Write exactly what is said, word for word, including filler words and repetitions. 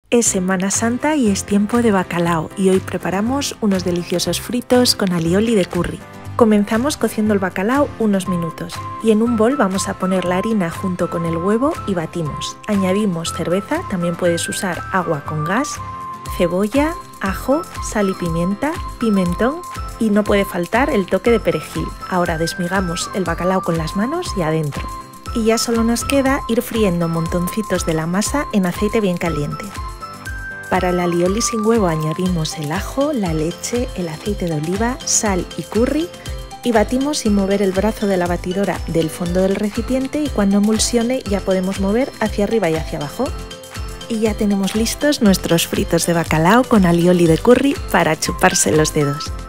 Es Semana Santa y es tiempo de bacalao y hoy preparamos unos deliciosos fritos con alioli de curry. Comenzamos cociendo el bacalao unos minutos y en un bol vamos a poner la harina junto con el huevo y batimos. Añadimos cerveza, también puedes usar agua con gas, cebolla, ajo, sal y pimienta, pimentón y no puede faltar el toque de perejil. Ahora desmigamos el bacalao con las manos y adentro. Y ya solo nos queda ir friendo montoncitos de la masa en aceite bien caliente. Para el alioli sin huevo añadimos el ajo, la leche, el aceite de oliva, sal y curry y batimos sin mover el brazo de la batidora del fondo del recipiente y cuando emulsione ya podemos mover hacia arriba y hacia abajo. Y ya tenemos listos nuestros fritos de bacalao con alioli de curry para chuparse los dedos.